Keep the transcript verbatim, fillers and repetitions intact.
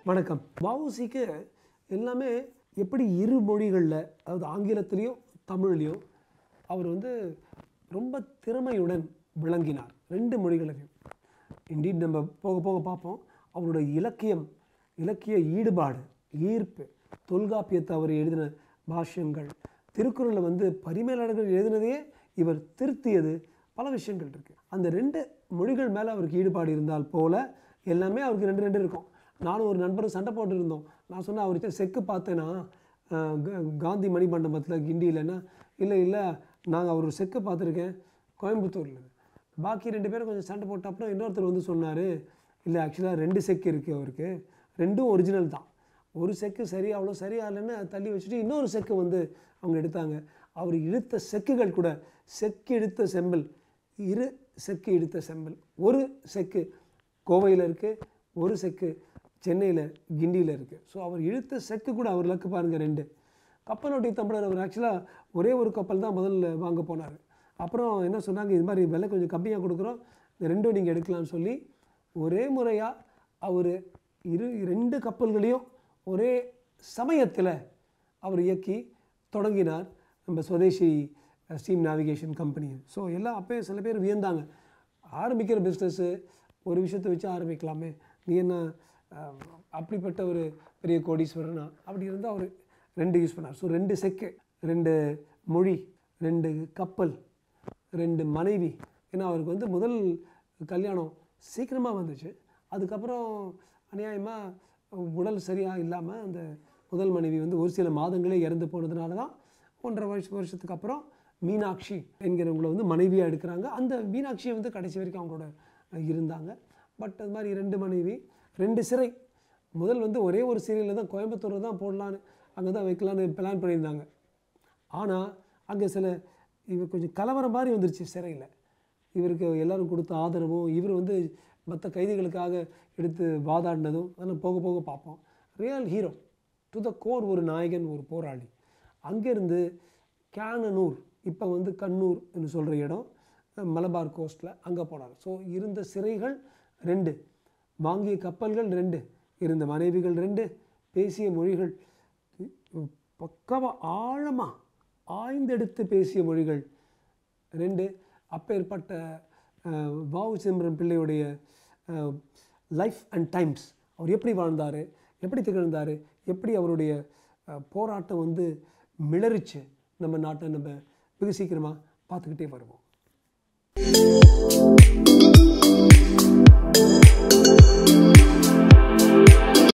வணக்கம். வ.ஓ.சிக்கு எல்லாமே எப்படி இரு மொழிகளில், அதாவது ஆங்கிலத்திலையும் தமிழ்லையும் அவர் வந்து ரொம்ப திறமையுடன் விளங்கினார். ரெண்டு மொழிகளையும். இண்டீட் நம்ம போக போக பார்ப்போம். அவருடைய இலக்கியம், இலக்கிய ஈடுபாடு, ஈர்ப்பு, தொல்காப்பியத்தை அவர் எழுதின பாஷ்யங்கள், திருக்குறளை வந்து பரிமேலழகர் எழுதினதையே இவர் திருத்தியது, பல விஷயங்கள் இருக்குது. அந்த ரெண்டு மொழிகள் மேலே அவருக்கு ஈடுபாடு இருந்தால் போல எல்லாமே அவருக்கு ரெண்டு ரெண்டு இருக்கும். நானும் ஒரு நண்பரும் சண்டை போட்டு இருந்தோம். நான் சொன்னேன், அவர்கிட்ட செக்கு பார்த்தேன்னா காந்தி மணிமண்டபத்தில் கிண்டியிலன்னா, இல்லை இல்லை நாங்கள் அவர் செக்கு பார்த்துருக்கேன் கோயம்புத்தூரில். பாக்கி ரெண்டு பேரும் கொஞ்சம் சண்டை போட்ட அப்புறம் இன்னொருத்தர் வந்து சொன்னார், இல்லை ஆக்சுவலாக ரெண்டு செக்கு இருக்குது அவருக்கு, ரெண்டும் ஒரிஜினல் தான். ஒரு செக்கு சரி அவ்வளோ சரியா இல்லைன்னு தள்ளி வச்சுட்டு இன்னொரு செக்கு வந்து அவங்க எடுத்தாங்க. அவர் இழுத்த செக்குகள் கூட செக்கு எடுத்த செம்பல், இரு செக்கு எடுத்த செம்பல். ஒரு செக்கு கோவையில் இருக்குது, ஒரு செக்கு சென்னையில் கிண்டியில் இருக்குது. ஸோ அவர் இழுத்த செக்கு கூட அவர் லக்கு பாருங்கள் ரெண்டு. கப்பலோட்டி தமிழர் அவர் ஆக்சுவலாக ஒரே ஒரு கப்பல் தான் முதல்ல வாங்க போனார். அப்புறம் என்ன சொன்னாங்க, இது மாதிரி விலை கொஞ்சம் கம்மியாக கொடுக்குறோம், இந்த ரெண்டும் நீங்கள் எடுக்கலாம்னு சொல்லி ஒரே முறையாக அவர் இரு ரெண்டு கப்பல்களையும் ஒரே சமயத்தில் அவர் இயக்கி தொடங்கினார் நம்ம Swadeshi steam navigation company. So எல்லாம் அப்போயே சில பேர் வியந்தாங்க, ஆரம்பிக்கிற பிஸ்னஸ்ஸு ஒரு விஷயத்தை வச்சு ஆரம்பிக்கலாமே, நீ என்ன அப்படிப்பட்ட ஒரு பெரிய கோடீஸ்வரனா? அப்படி இருந்தால் அவர் ரெண்டு யூஸ் பண்ணார். ஸோ ரெண்டு செக்கு, ரெண்டு மொழி, ரெண்டு கப்பல், ரெண்டு மனைவி. ஏன்னா அவருக்கு வந்து முதல் கல்யாணம் சீக்கிரமாக வந்துச்சு. அதுக்கப்புறம் அநியாயமாக உடல் சரியாக இல்லாமல் அந்த முதல் மனைவி வந்து ஒரு சில மாதங்களே இறந்து போனதுனால தான் ஒன்றரை வருஷ வருஷத்துக்கு அப்புறம் மீனாட்சி என்கிறவங்களை வந்து மனைவியாக எடுக்கிறாங்க. அந்த மீனாட்சியை வந்து கடைசி வரைக்கும் அவங்களோட இருந்தாங்க. பட் அது மாதிரி ரெண்டு மனைவி, ரெண்டு சிறை. முதல் வந்து ஒரே ஒரு சீரியலில் தான் கோயம்புத்தூரில் தான் போடலான்னு, அங்கே தான் வைக்கலான்னு பிளான் பண்ணியிருந்தாங்க. ஆனால் அங்கே சில இவர் கொஞ்சம் கலவரம் மாதிரி வந்துருச்சு சிறையில். இவருக்கு எல்லோரும் கொடுத்த ஆதரவும், இவர் வந்து மற்ற கைதிகளுக்காக எடுத்து வாதாடினதும் அதெல்லாம் போக போக பார்ப்போம். Real hero to the core, ஒரு நாயகன், ஒரு போராளி. அங்கேருந்து கேனனூர், இப்போ வந்து கண்ணூர் என்று சொல்கிற இடம், மலபார் கோஸ்ட்டில், அங்கே போனார். ஸோ இருந்த சிறைகள் ரெண்டு, வாங்கிய கப்பல்கள் ரெண்டு, இருந்த மனைவிகள் ரெண்டு, பேசிய மொழிகள் பக்கமாக ஆழமாக ஆய்ந்தெடுத்து பேசிய மொழிகள் ரெண்டு. அப்பேற்பட்ட வ.ஓ. சிதம்பரம் பிள்ளையுடைய லைஃப் அண்ட் டைம்ஸ், அவர் எப்படி வாழ்ந்தார், எப்படி திகழ்ந்தார், எப்படி அவருடைய போராட்டம் வந்து மிளறிச்சு நம்ம நாட்டை, நம்ம வெகு சீக்கிரமாக பார்த்துக்கிட்டே வருவோம்.